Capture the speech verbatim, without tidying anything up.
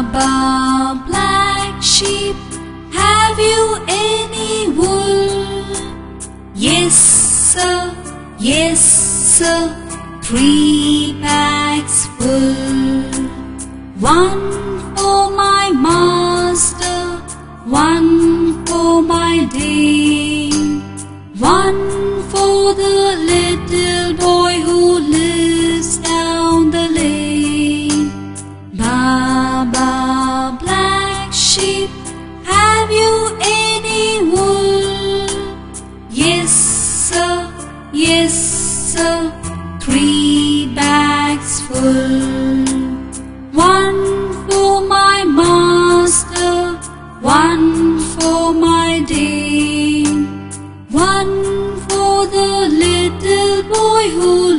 Baa Baa Black Sheep, have you any wool? Yes, sir, yes, sir, three bags full. One for my master, one for my dame, one for the little boy who lives down the lane. Baa Baa Black Sheep, have you any wool? Yes, sir, yes, sir, three bags full. One for my master, one for my dame, one for the little boy who